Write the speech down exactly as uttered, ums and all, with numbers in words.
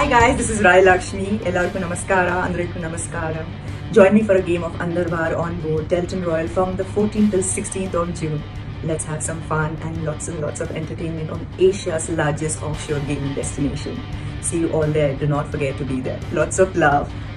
guys, this is Rai Lakshmi. Ellarku namaskara, Andarikku namaskaram. Join me for a game of Andarvar on board Delton Royal from the fourteenth till sixteenth of June. Let's have some fun and lots and lots of entertainment on Asia's largest offshore gaming destination. See you all there. Do not forget to be there. Lots of love.